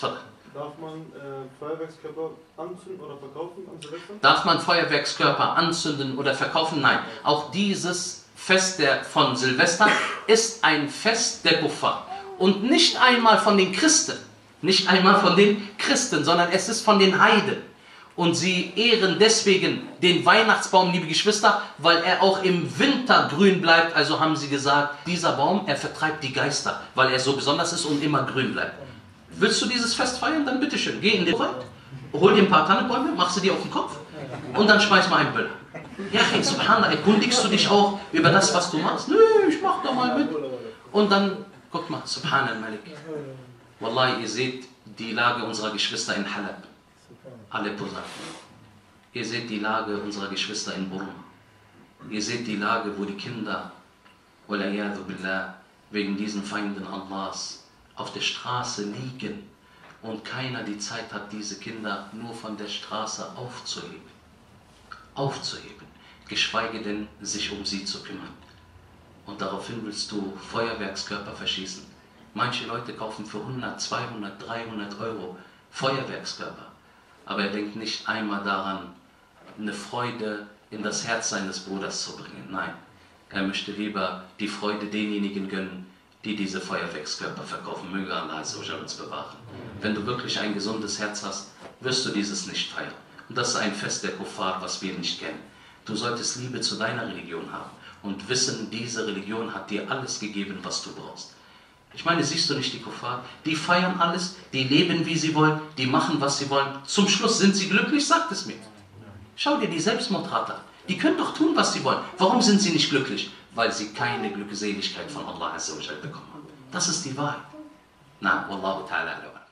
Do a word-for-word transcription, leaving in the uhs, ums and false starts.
Darf man äh, Feuerwerkskörper anzünden oder verkaufen an Silvester? Darf man Feuerwerkskörper anzünden oder verkaufen? Nein. Auch dieses Fest der, von Silvester ist ein Fest der Kuffar. Und nicht einmal von den Christen. Nicht einmal von den Christen, sondern es ist von den Heiden. Und sie ehren deswegen den Weihnachtsbaum, liebe Geschwister, weil er auch im Winter grün bleibt. Also haben sie gesagt, dieser Baum, er vertreibt die Geister, weil er so besonders ist und immer grün bleibt. Willst du dieses Fest feiern? Dann bitteschön, geh in den Wald, hol dir ein paar Tannenbäume, mach sie dir auf den Kopf und dann schmeiß mal einen Böller. Ja, hey, subhanallah, erkundigst du dich auch über das, was du machst? Nö, ich mach da mal mit. Und dann, guck mal, subhanallah, Malik. Wallahi, ihr seht die Lage unserer Geschwister in Halab. Aleppo sagt. Ihr seht die Lage unserer Geschwister in Burma. Ihr seht die Lage, wo die Kinder, walayadu billah, wegen diesen Feinden Allahs, auf der Straße liegen und keiner die Zeit hat, diese Kinder nur von der Straße aufzuheben. Aufzuheben, geschweige denn sich um sie zu kümmern. Und daraufhin willst du Feuerwerkskörper verschießen. Manche Leute kaufen für hundert, zweihundert, dreihundert Euro Feuerwerkskörper. Aber er denkt nicht einmal daran, eine Freude in das Herz seines Bruders zu bringen. Nein, er möchte lieber die Freude denjenigen gönnen, die diese Feuerwerkskörper verkaufen. Möge Allah uns bewahren. Wenn du wirklich ein gesundes Herz hast, wirst du dieses nicht feiern. Und das ist ein Fest der Kuffar, was wir nicht kennen. Du solltest Liebe zu deiner Religion haben und wissen, diese Religion hat dir alles gegeben, was du brauchst. Ich meine, siehst du nicht die Kuffar? Die feiern alles, die leben, wie sie wollen, die machen, was sie wollen. Zum Schluss sind sie glücklich, sagt es mir. Schau dir die Selbstmordrate an. Die können doch tun, was sie wollen. Warum sind sie nicht glücklich? Weil sie keine Glückseligkeit von Allah bekommen haben. Das ist die Wahrheit. Na, Wallahu ta'ala.